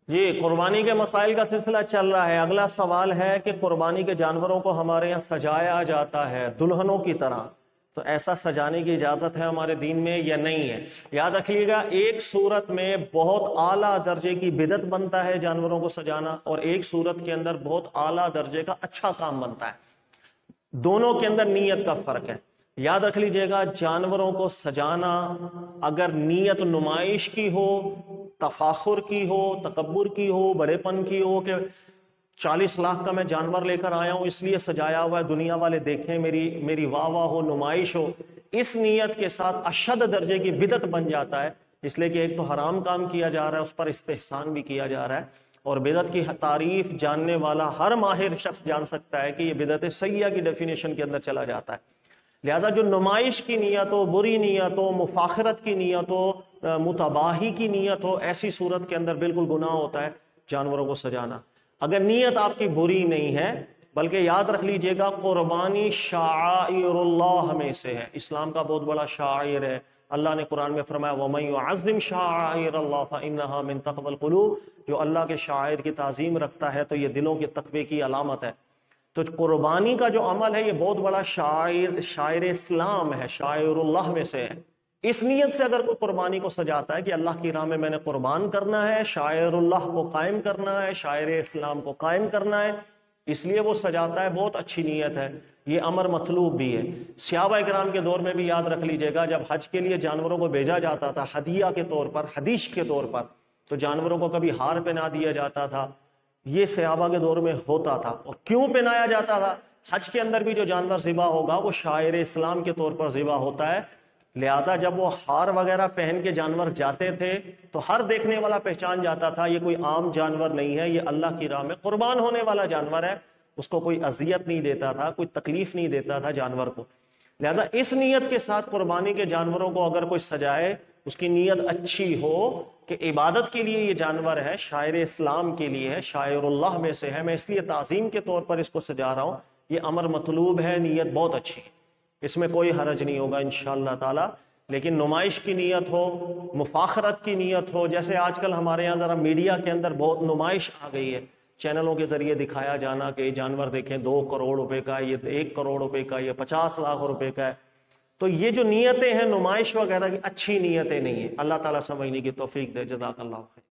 جی، قربانی کے مسائل کا سلسلہ چل رہا ہے۔ اگلا سوال ہے کہ قربانی کے جانوروں کو ہمارے یہاں سجایا جاتا ہے دلہنوں کی طرح، تو ایسا سجانے کی اجازت ہے ہمارے دین میں یا نہیں ہے؟ یاد رکھیے گا، ایک صورت میں بہت اعلیٰ درجے کی بدعت بنتا ہے جانوروں کو سجانا، اور ایک صورت کے اندر بہت اعلیٰ درجے کا اچھا کام بنتا ہے۔ دونوں کے اندر نیت کا فرق ہے۔ یاد رکھ لیجئے گا، جانوروں کو سجانا اگر نیت نمائش کی ہو، تفاخر کی ہو، تکبر کی ہو، بڑے پن کی ہو کہ 40 لاکھ کا میں جانور لے کر آیا ہوں اس لیے سجایا ہوا ہے، دنیا والے دیکھیں، میری واہ واہ ہو، نمائش ہو، اس نیت کے ساتھ اشد درجے کی بدعت بن جاتا ہے، اس لیے کہ ایک تو حرام کام کیا جا رہا ہے، اس پر استحسان بھی کیا جا رہا ہے، اور بدعت کی تعریف جاننے والا ہر ماہر شخص جان سکتا ہے کہ یہ بدعت سیئہ کی ڈیفینیشن کے اندر چلا جاتا ہے۔ لہذا جو نمائش کی نیت ہو، بری نیت ہو، مفاخرت کی نیت ہو، متباہی کی نیت ہو، ایسی صورت کے اندر بالکل گناہ ہوتا ہے جانوروں کو سجانا۔ اگر نیت آپ کی بری نہیں ہے، بلکہ یاد رکھ لیجئے گا، قربانی شعائر اللہ میں سے ہے، اسلام کا بہت بڑا شاعر ہے۔ اللہ نے قرآن میں فرمایا وَمَن يُعَظِّمْ شَعَائِرَ اللَّهِ فَإِنَّهَا مِن تَقْوَى الْقُلُوبِ، جو اللہ کے شاعر کی تعظیم رکھتا ہے تو یہ دلوں کے تقوی کی علامت ہے۔ تو قربانی کا جو عمل ہے یہ بہت بڑا شاعر اسلام ہے، شاعر اللہ میں سے ہے۔ اس نیت سے اگر کوئی قربانی کو سجاتا ہے کہ اللہ کی راہ میں میں نے قربان کرنا ہے، شاعر اللہ کو قائم کرنا ہے، شاعر اسلام کو قائم کرنا ہے، اس لیے وہ سجاتا ہے، بہت اچھی نیت ہے، یہ امر مطلوب بھی ہے۔ صحابہ کرام کے دور میں بھی یاد رکھ لیجئے گا، جب حج کے لیے جانوروں کو بھیجا جاتا تھا ہدیہ کے طور پر، حدیث کے طور پر، تو جانوروں کو کبھی ہار پہنا دیا جاتا تھا، یہ صحابہ کے دور میں ہوتا تھا۔ اور کیوں پہنایا جاتا تھا؟ حج کے اندر بھی جو جانور ذبح ہوگا وہ شاعر اسلام کے طور پر ذبح ہوتا ہے، لہٰذا جب وہ ہار وغیرہ پہن کے جانور جاتے تھے تو ہر دیکھنے والا پہچان جاتا تھا یہ کوئی عام جانور نہیں ہے، یہ اللہ کی راہ میں قربان ہونے والا جانور ہے، اس کو کوئی اذیت نہیں دیتا تھا، کوئی تکلیف نہیں دیتا تھا جانور کو۔ لہذا اس نیت کے ساتھ قربانی کے جانوروں کو اگر کوئی سجائے، اس کی نیت اچھی ہو کہ عبادت کے لیے یہ جانور ہے، شاعر اسلام کے لیے ہے، شاعر اللہ میں سے ہے، میں اس لیے تعظیم کے طور پر اس کو سجا رہا ہوں، یہ امر مطلوب ہے، نیت بہت اچھی ہے، اس میں کوئی حرج نہیں ہوگا انشاءاللہ تعالی۔ لیکن نمائش کی نیت ہو، مفاخرت کی نیت ہو، جیسے آج کل ہمارے یہاں ذرا میڈیا کے اندر بہت نمائش آ گئی ہے، چینلوں کے ذریعے دکھایا جانا کہ یہ جانور دیکھیں 2 کروڑ روپے کا، یہ 1 کروڑ روپے کا، یہ 50 لاکھ روپے کا ہے، تو یہ جو نیتیں ہیں نمائش وغیرہ کی اچھی نیتیں نہیں ہیں۔ اللہ تعالیٰ سمجھنے کی توفیق دے۔ جزاک اللہ خیر۔